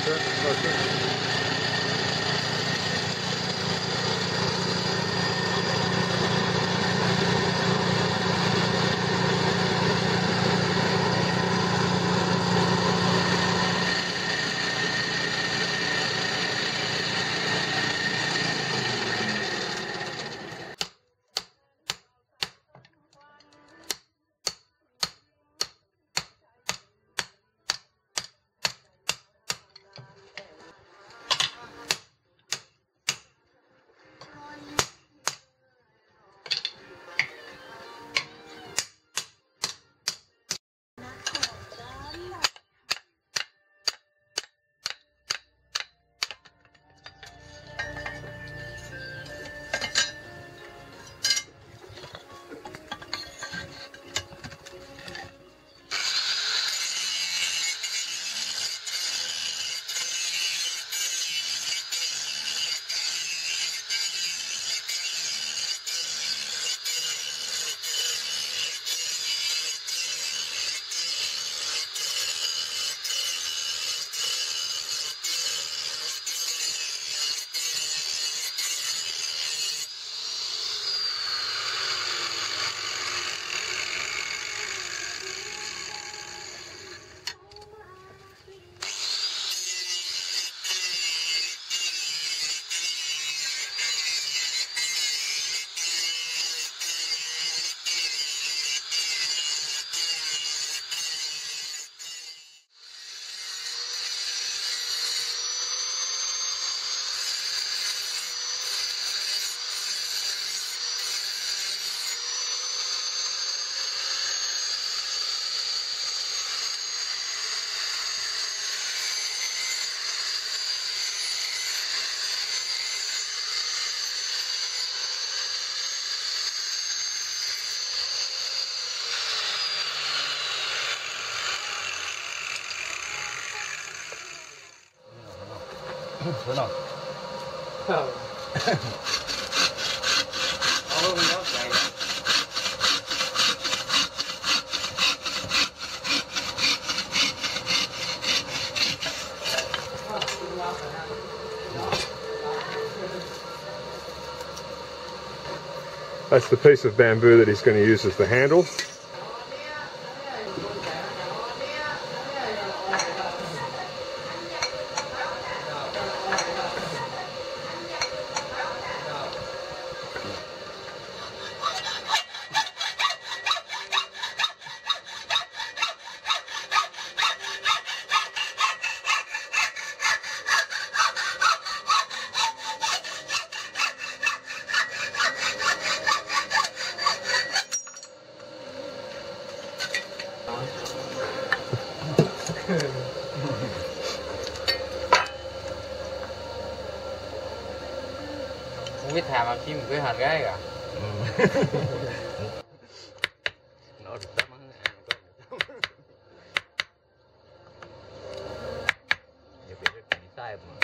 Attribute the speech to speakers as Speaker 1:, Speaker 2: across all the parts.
Speaker 1: Thế nào? All over the outside.
Speaker 2: That's the piece of bamboo that he's going to use as the handle.
Speaker 1: Không biết thà mà chim cái hạt gái cả. Nó được tắm ăn có. Nhiều cái cái sai mà.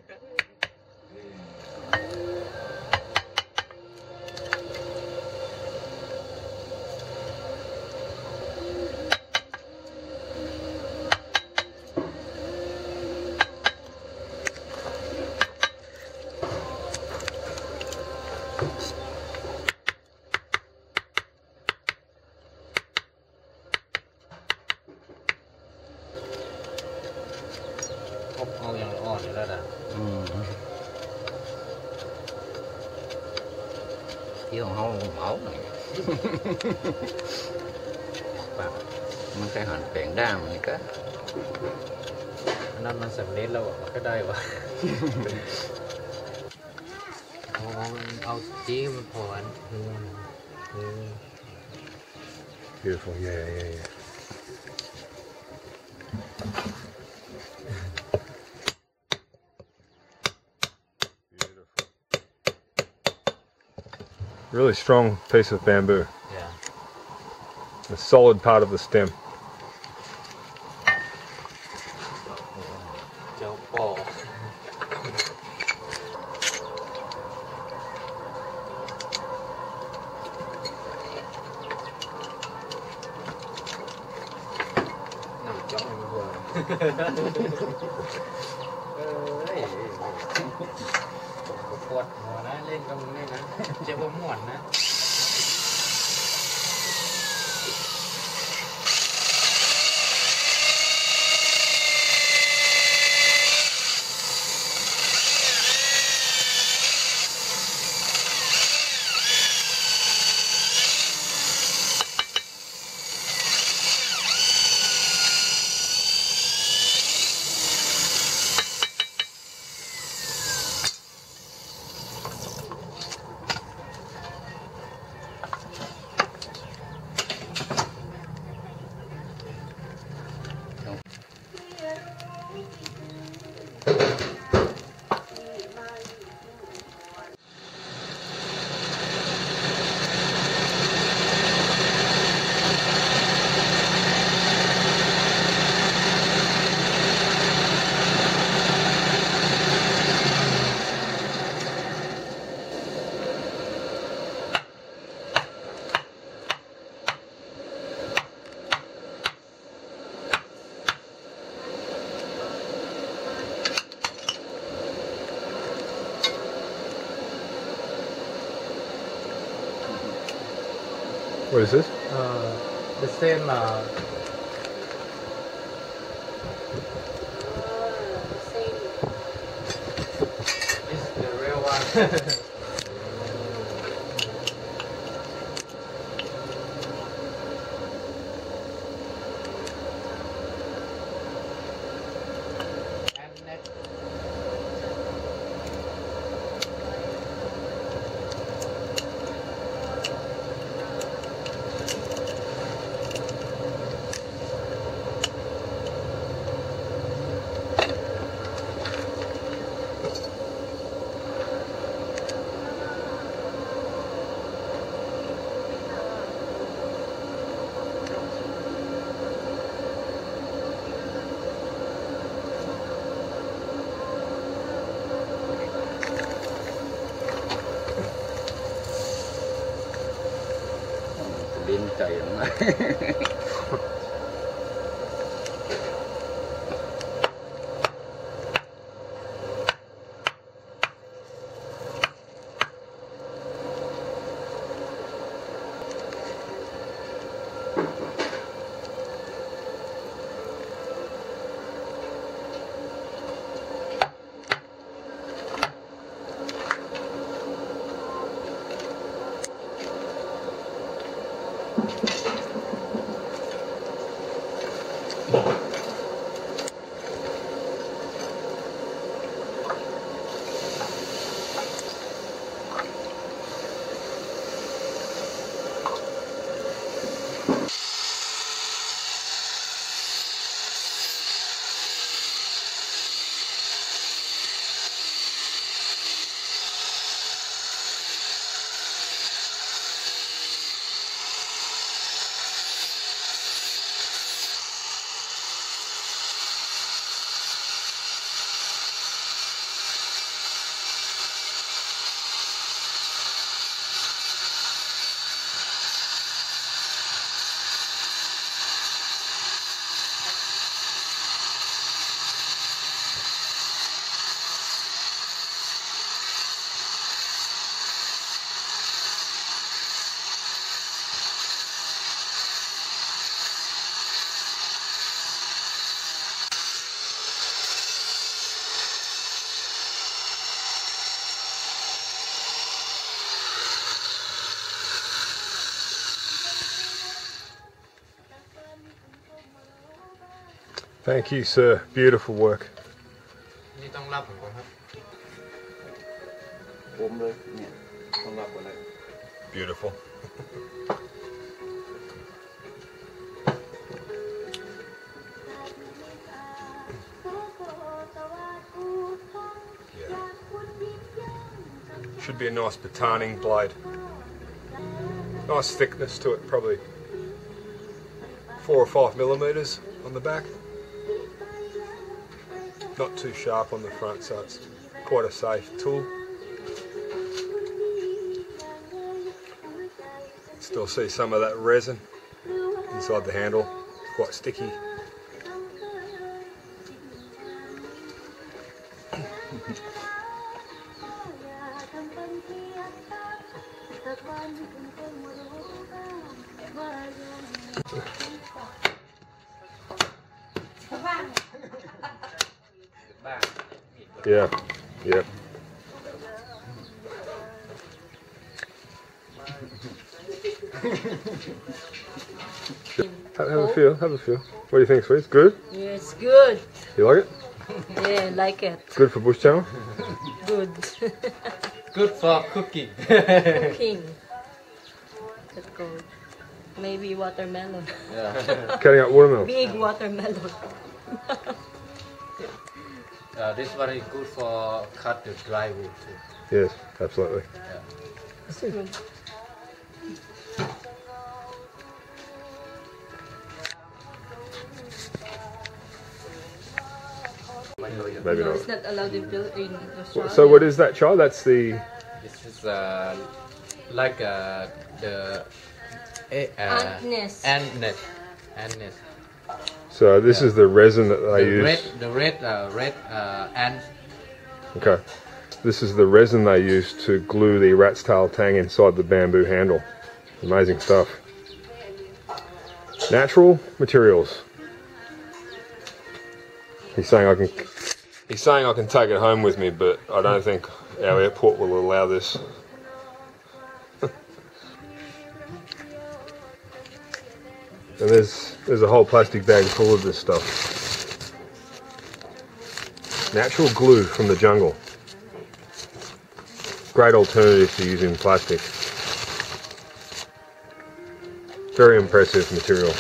Speaker 1: เอาอย่างอ่อนแล้วนะที่ของเขาเผาแบบมันแค่หั่นแป้งด้ามนี่ก็นั่นมันสำเร็จแล้วมันก็ได้วะเอาจี้มันพออัน
Speaker 2: Beautiful, yeah. Really strong piece of bamboo.
Speaker 1: Yeah.
Speaker 2: A solid part of the stem.
Speaker 3: ว่าปวดหัวนะเล่นกับมึงนี่นะเจ็บว่าม่วนนะ
Speaker 2: What is this?
Speaker 3: The same is the real one and next
Speaker 1: Đến chảy nó
Speaker 2: Thank you, sir. Beautiful work.
Speaker 3: นี่ต้องรับผมก่อนครับ
Speaker 1: ôm lên nè, không lọc vào đây.
Speaker 2: Beautiful. Should be a nice bataning blade. Nice thickness to it, probably 4 or 5 millimeters on the back. Not too sharp on the front, so it's quite a safe tool. Still see some of that resin inside the handle, quite sticky. Yeah, yeah. Have a feel, have a feel. What do you think, sweet? It's good?
Speaker 4: Yeah, it's good.
Speaker 2: You like it?
Speaker 4: Yeah, I like it.
Speaker 2: Good for bush channel?
Speaker 4: Good.
Speaker 3: Good for cooking.
Speaker 4: Cooking. That's good. Maybe watermelon.
Speaker 3: Yeah.
Speaker 2: Cutting up watermelon.
Speaker 4: Big watermelon.
Speaker 3: This one is good for cut the dry wood too.
Speaker 2: Yes, absolutely.
Speaker 3: Yeah.
Speaker 4: It's good.
Speaker 2: Maybe
Speaker 4: No,
Speaker 2: not.
Speaker 4: it's not allowed in Australia.
Speaker 2: So what is that, child? That's the...
Speaker 3: This is like the
Speaker 4: Ant nest.
Speaker 3: ant nest. Ant nest.
Speaker 2: So this is the resin that they use.
Speaker 3: The red ant.
Speaker 2: Okay. This is the resin they use to glue the rat's tail tang inside the bamboo handle. Amazing stuff. Natural materials. He's saying I can take it home with me, but I don't think our airport will allow this. And there's a whole plastic bag full of this stuff. Natural glue from the jungle. Great alternative to using plastic. Very impressive material.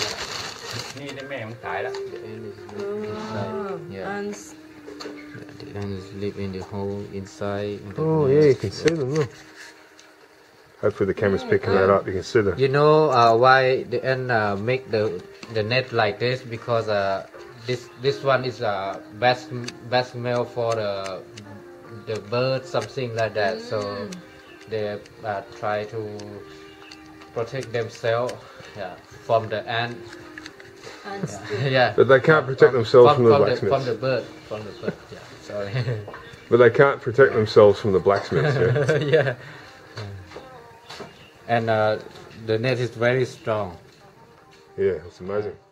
Speaker 3: Yeah.
Speaker 4: Ants.
Speaker 3: The ants live in the hole inside.
Speaker 2: Oh yeah, you can see them, look. Hopefully the camera's picking that up, you can see them.
Speaker 3: You know why the ant make the net like this? Because this one is best smell for the bird, something like that. So they try to protect themselves from the ant.
Speaker 4: Ants.
Speaker 3: Yeah.
Speaker 2: But they can't protect themselves from the blacksmiths.
Speaker 3: From the bird. Yeah. Sorry.
Speaker 2: But they can't protect themselves from the blacksmiths, yeah?
Speaker 3: Yeah. And the net is very strong.
Speaker 2: Yeah, it's amazing.